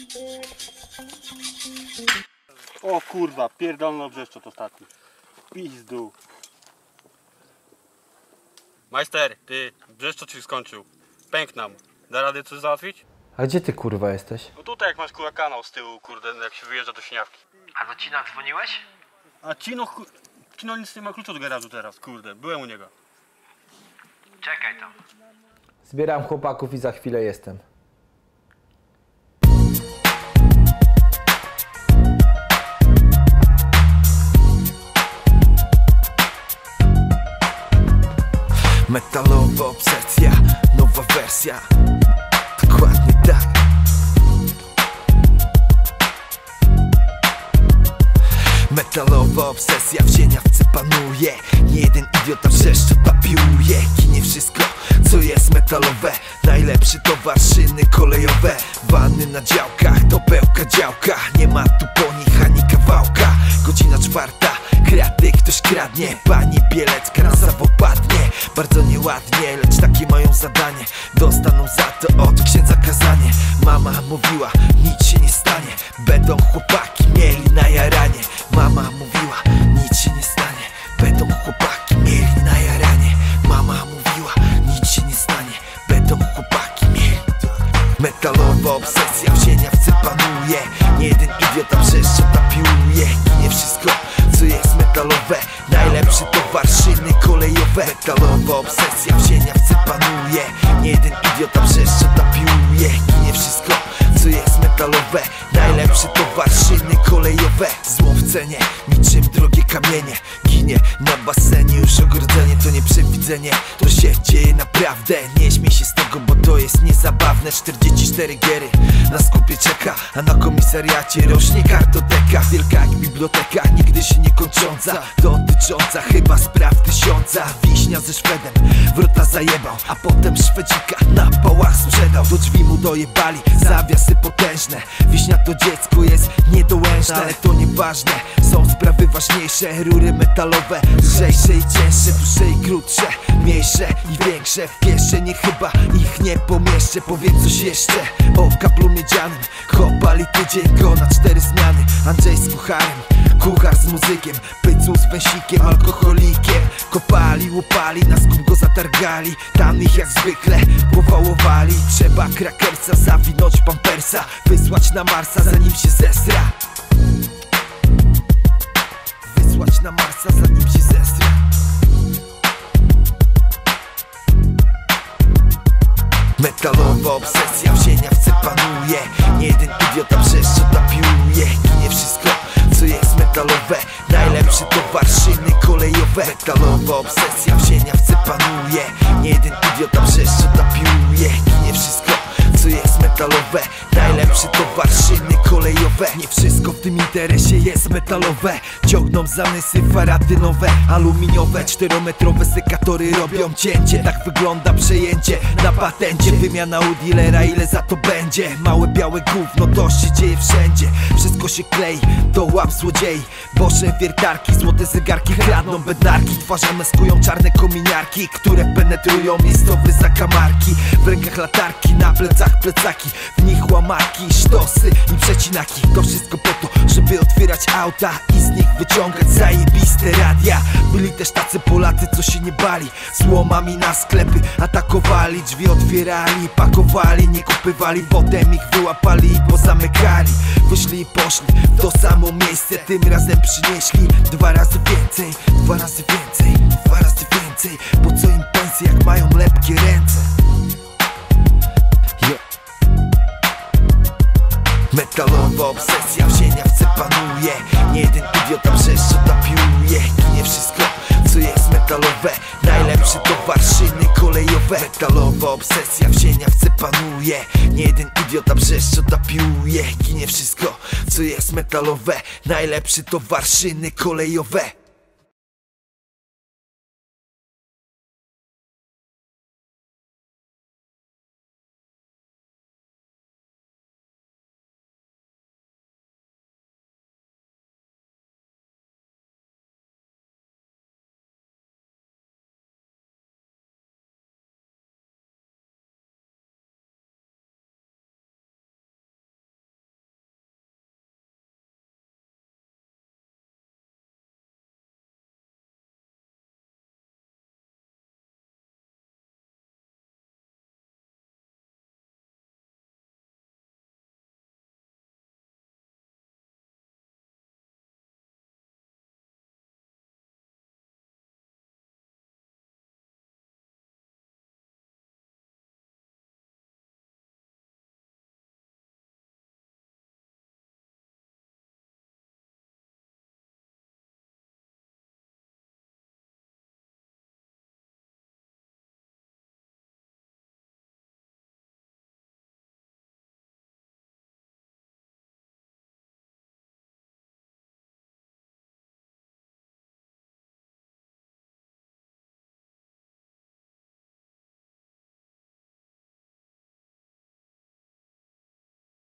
O kurwa, pierdolno brzeszczot ostatni. Pizdu. Majster, ty, brzeszczot się skończył. Pęk nam. Da radę coś załatwić? A gdzie ty kurwa jesteś? No tutaj jak masz kurwa kanał z tyłu, kurde, jak się wyjeżdża do Siniawki. A do Cina dzwoniłeś? A Cino nic nie ma klucza od garażu teraz, kurde, byłem u niego. Czekaj tam. Zbieram chłopaków i za chwilę jestem. Metalowa obsesja, nowa wersja. Dokładnie tak. Metalowa obsesja w Sieniawce panuje. Nie jeden idiota wrzeszczot papiłuje. Kinie wszystko, co jest metalowe. Najlepszy towar, szyny kolejowe. Wanny na działkach, to pełka działka. Nie ma tu po nich ani kawałka. Godzina 4, kraty ktoś kradnie. Pani Bielecka na zawał padnie. Bardzo nieładnie, lecz takie mają zadanie. Dostaną za to od księdza kazanie. Mama mówiła, nic się nie stanie. Będą chłopaki mieli na jaranie. Mama mówiła, nic się nie stanie. Będą chłopaki mieli na jaranie. Mama mówiła, nic się nie stanie. Będą chłopaki mieli. Metalowa obsesja w Sieniawce panuje. Nie jeden idiota wrzeszczot napiłuje. Ginie wszystko, co jest metalowe. Najlepszy towar, szyny kolejowe. Metalowa obsesja w Sieniawce panuje. Nie jeden idiota wrzeszczot napiłuje. Ginie wszystko, co jest metalowe. Najlepszy towar, szyny kolejowe. Zło w cenie, niczym drogie kamienie. Ginie na basenie, już ogrodzenie to nie przewidzenie. To się dzieje naprawdę. Nie śmiej się z tego, bo to jest niezabawne. 44 giery na skupie czeka, a na komisariacie rośnie kartoteka. Wielka jak biblioteka, nigdy się nie kończąca. Dotycząca chyba spraw 1000. Wiśnia ze Szwedem wrota zajebał, a potem Szwedzika na pałach sprzedał. Do drzwi mu dojebali zawiasy potężne. Wiśnia to dziecko jest niedołężne, ale to nieważne, są sprawy ważniejsze. Rury metalowe, lżejsze i cięższe, dłuższe i krótsze, mniejsze i większe. W kieszeni chyba ich nie pomieszczę. Powiedz coś jeszcze o kaplu miedzianym. Kopali tydzień go na 4 zmiany. Andrzej z kucharem, kuchar z muzykiem, pycu z węsikiem, alkoholikiem. Kopali, łupali, na skup go zatargali. Tam ich jak zwykle powałowali. Trzeba krakersa zawinąć pampersa, wysłać na Marsa zanim się zesra. Wysłać na Marsa zanim się zesra. Metalowa obsesja w Sieniawce panuje. Nie jeden idiota wrzeszczot napiłuje. Ginie wszystko, co jest metalowe. Najlepszy towar, szyny kolejowe. Metalowa obsesja w Sieniawce panuje. Nie jeden idiota wrzeszczot napiłuje. Ginie wszystko, co jest metalowe. Najlepszy towar, szyny kolejowe. Nie wszystko w tym interesie jest metalowe. Ciągną zamysły faradynowe, aluminiowe. 4-metrowe sekatory robią cięcie. Tak wygląda przejęcie na patencie. Wymiana u dealera, ile za to będzie? Małe białe gówno, to się dzieje wszędzie. Wszystko się klei, to łap złodziei. Boże wiertarki, złote zegarki kradną bednarki. Twarze maskują czarne kominiarki, które penetrują miejscowe zakamarki. W rękach latarki, na plecach plecaki. W nich łamaki, sztosy i przecinaki. To wszystko po to, żeby otwierać auta i z nich wyciągać zajebiste radia. Byli też tacy Polacy, co się nie bali. Z łomami na sklepy atakowali. Drzwi otwierali, pakowali, nie kupywali. Potem ich wyłapali i pozamykali. Wyszli i poszli w to samo miejsce. Tym razem przynieśli 2 razy więcej, 2 razy więcej, 2 razy więcej. Po co im pensje, jak mają lepkie ręce? Metalowa obsesja w Sieniawce panuje. Nie jeden idiota wrzeszczot napiłuje. Ginie wszystko, co jest metalowe. Najlepszy towar, szyny kolejowe. Metalowa obsesja w Sieniawce panuje. Nie jeden idiota wrzeszczot napiłuje. Ginie wszystko, co jest metalowe. Najlepszy towar, szyny kolejowe.